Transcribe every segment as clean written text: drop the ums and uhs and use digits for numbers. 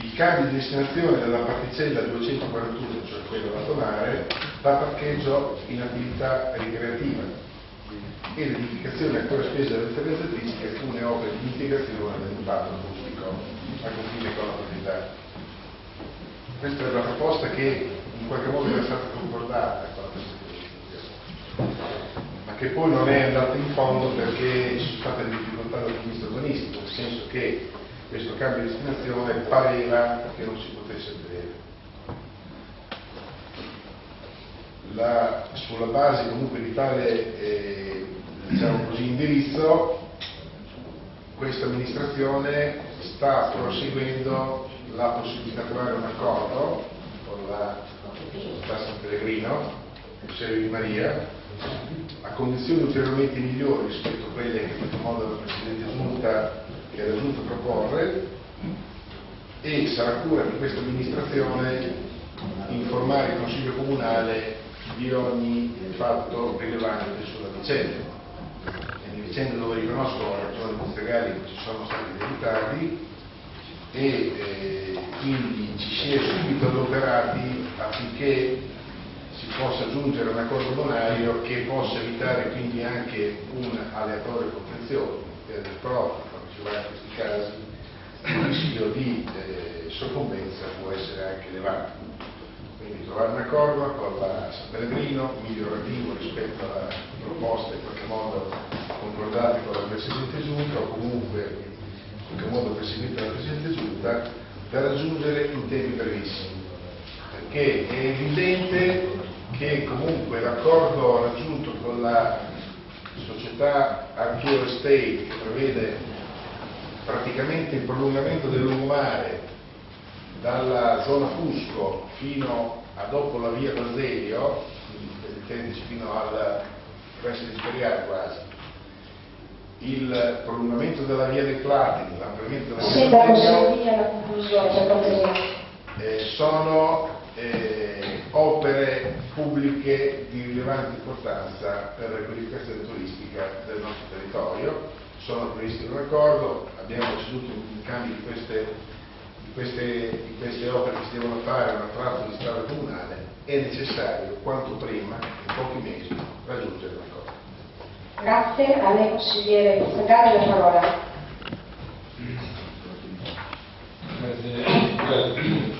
il cambio di destinazione della particella 241, cioè quella latonare, da parcheggio in attività ricreativa e l'edificazione ancora spesa dalle realizzatrici che alcune opere di mitigazione dell'impatto acustico a confine con la proprietà. Questa è la proposta che in qualche modo era stata concordata con la ma che poi non è andata in fondo perché ci sono state delle difficoltà dal punto di vista urbanistico, nel senso che questo cambio di destinazione pareva che non si potesse vedere. Sulla base comunque di tale diciamo così, indirizzo, questa amministrazione sta proseguendo la possibilità di trovare un accordo con la società San Pellegrino, Serio di Maria, a condizioni ulteriormente migliori rispetto a quelle che in qualche modo la Presidente Giunta che era giunto a proporre, e sarà cura di questa amministrazione informare il Consiglio Comunale di ogni fatto rilevante sulla vicenda. È una vicenda dove riconosco a ragione ministeriali che ci sono stati dei ritardi e quindi ci si è subito adoperati affinché si possa giungere a un accordo bonario che possa evitare quindi anche un aleatorio contenzioso del proprio, quando si va in questi casi, il rischio di soccombenza può essere anche elevato. Quindi trovare un accordo con la San Pellegrino migliorativo rispetto alla proposta in qualche modo concordata con la Presidente Giunta o comunque in qualche modo perseguita dalla Presidente Giunta da raggiungere in tempi brevissimi, perché è evidente che comunque l'accordo raggiunto con la società Archeo Estate, che prevede praticamente il prolungamento del lungomare dalla zona Fusco fino a dopo la via d'Azeglio, quindi fino al resto imperiale quasi, il prolungamento della via dei Platini, l'ampliamento della via d'Azeglio, sono opere pubbliche di rilevante importanza per la riqualificazione turistica del nostro territorio. Sono previsti in un accordo, abbiamo ceduto in cambio di queste opere che si devono fare un tratto di strada comunale. È necessario quanto prima, in pochi mesi, raggiungere l'accordo. Grazie, a lei consigliere Sagari la parola. Grazie.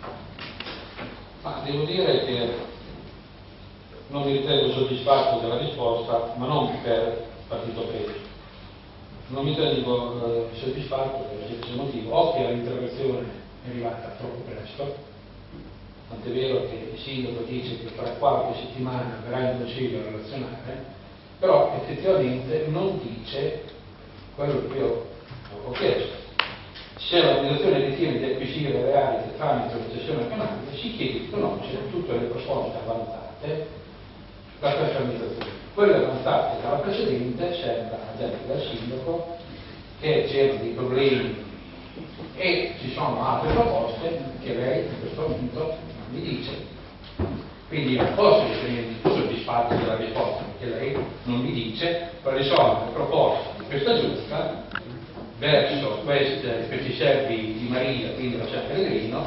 Ma devo dire che non mi ritengo soddisfatto della risposta, ma non per partito preso. Non mi ritengo soddisfatto per il semplice motivo, o che l'interrogazione è arrivata troppo presto, tant'è vero che il sindaco dice che tra qualche settimana verrà in consiglio a relazionare, però effettivamente non dice quello che io ho chiesto. Se l'organizzazione ritiene di acquisire le reali tramite la cessione penale, si chiede di conoscere tutte le proposte avanzate da questa amministrazione. Quelle avanzate dalla precedente sembra, ad esempio dal sindaco, che c'erano dei problemi e ci sono altre proposte che lei in questo momento non mi dice. Quindi non posso ritenere soddisfatto della risposta, perché lei non mi dice quali sono le proposte di questa giunta verso questi servi di Maria, quindi la San Pellegrino,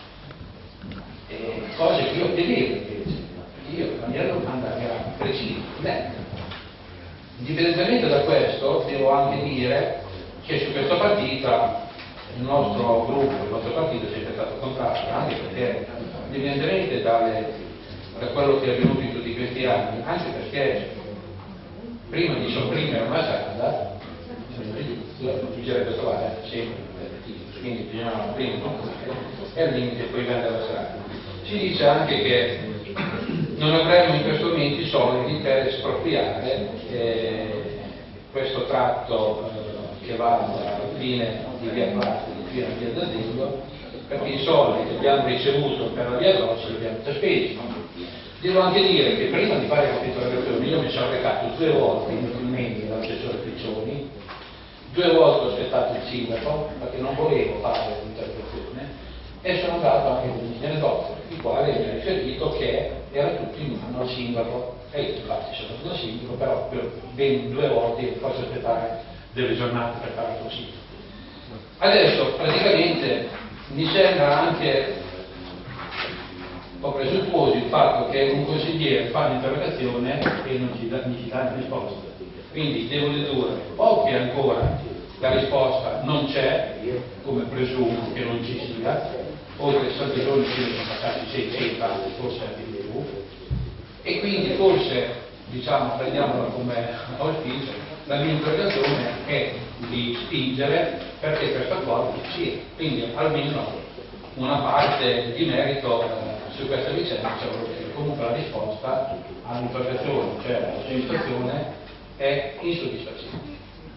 cose che io chiedevo invece. Io la mia domanda era precisa, netta. Indipendentemente da questo, devo anche dire che su questa partita il nostro gruppo, il nostro partito è sempre stato contrario, anche perché indipendentemente da quello che è avvenuto in tutti questi anni, anche perché prima di sopprimere una strada, bisognerebbe trovare sempre un quindi bisognava prima e al limite poi vendere la strada. Si dice anche che non avremmo in questo momento i soldi per espropriare questo tratto che va dalla fine di via Platini fino a via d'Azeglio, perché i soldi che abbiamo ricevuto per la via Rossi li abbiamo già spesi. Devo anche dire che prima di fare questa interrogazione io mi sono recato 2 volte inutilmente dall'assessore Piccioni, 2 volte ho aspettato il sindaco perché non volevo fare l'interrogazione e sono andato anche con l'ingegnere Dottor, il quale mi ha riferito che era tutto in mano al sindaco e io infatti sono stato al sindaco, però per ben 2 volte posso aspettare delle giornate per fare così. Adesso praticamente mi sembra anche un po' presuntuoso il fatto che un consigliere fa un'interrogazione e non ci dà risposta. Quindi devo dedurre o che ancora la risposta non c'è, come presumo che non ci sia, oltre 7 giorni sono passati 600, forse anche di più, e quindi forse, diciamo, prendiamola come auspicio, la mia interrogazione è di spingere perché questo accordo ci sia, quindi almeno una parte di merito su questa vicenda, cioè che comunque la risposta all'interrogazione, cioè alla soddisfazione, è insoddisfacente.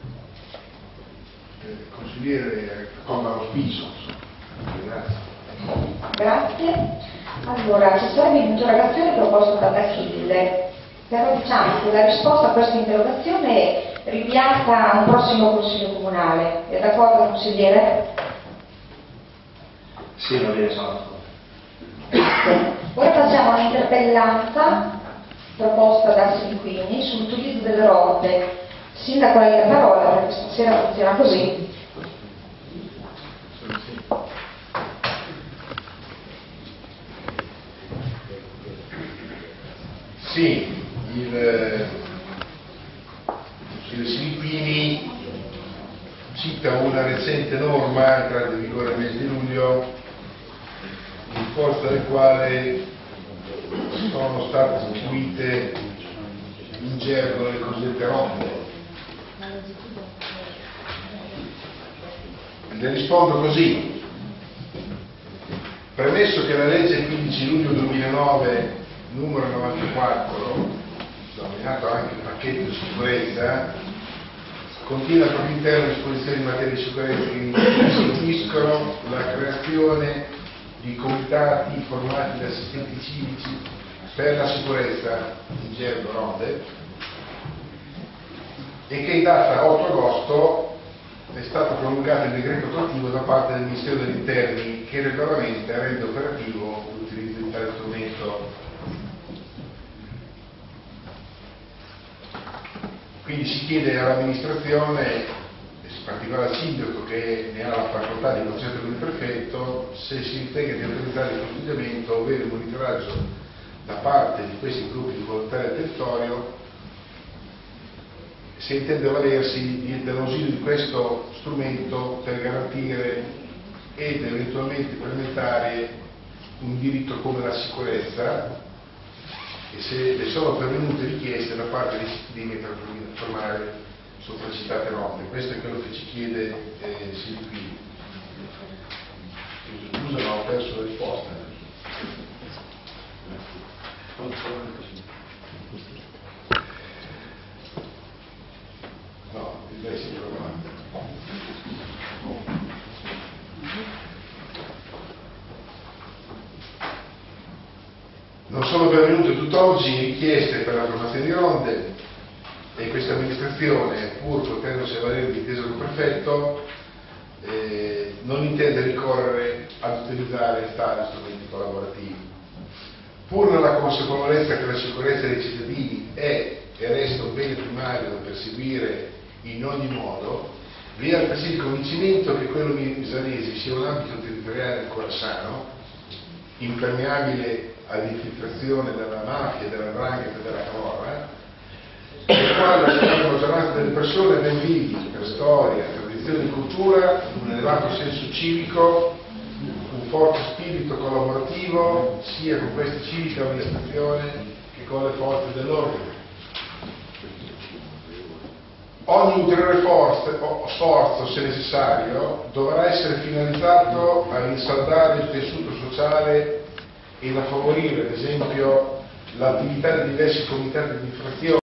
Consigliere con l'auspicio. Grazie. Grazie. Allora, ci sarebbe un'interrogazione proposta da Achille, però diciamo che la risposta a questa interrogazione è rinviata a un prossimo Consiglio Comunale. È d'accordo, consigliere? Sì, va bene, sono d'accordo. Grazie. Ora passiamo all'interpellanza proposta da Siliquini sull'utilizzo delle ronde. Sindaco, lei la parola, perché stasera funziona così. Sì, il Siliquini cita una recente norma entrata in vigore nel mese di luglio, in forza del quale sono state istituite in gergo le cosiddette ronde. Le rispondo così: premesso che la legge 15 luglio 2009 numero 94, denominato anche il pacchetto di sicurezza, contiene al proprio interno disposizioni in materia di sicurezza che istituiscono la creazione di comitati formati da assistenti civici per la sicurezza, in gergo ronde, e che in data 8 agosto è stato promulgato il decreto attuativo da parte del Ministero degli Interni che regolamenta e rende operativo l'utilizzo di tale strumento. Quindi si chiede all'amministrazione, in particolare al sindaco che ne ha la facoltà di concerto con il prefetto, se si ritenga di autorizzare il consolidamento o avere il monitoraggio da parte di questi gruppi di volontari al territorio, se intende valersi dell'ausilio di questo strumento per garantire ed eventualmente implementare un diritto come la sicurezza, e se ne sono pervenute richieste da parte dei cittadini per formare sopracitate ronde. Questo è quello che ci chiede Siliquini. Scusa, ma ho perso la risposta. No, lei si trova. Non sono pervenute tutt'oggi richieste per la formazione di ronde e questa amministrazione, pur potendosi avvalere d'intesa col prefetto, non intende ricorrere ad utilizzare tali strumenti collaborativi. Pur nella consapevolezza che la sicurezza dei cittadini è e resta un bene primario da perseguire in ogni modo, vi è altresì il convincimento che quello misanese sia un ambito territoriale ancora sano, impermeabile all'infiltrazione della mafia, della 'ndrangheta e della camorra, nel quale la stragrande maggioranza delle persone ben vivi per storia, tradizione e cultura, un elevato senso civico, un forte spirito collaborativo sia con queste civiche amministrazioni che con le forze dell'ordine. Ogni ulteriore sforzo, se necessario, dovrà essere finalizzato a rinsaldare il tessuto sociale ed a favorire, ad esempio, l'attività di diversi comitati di infrazione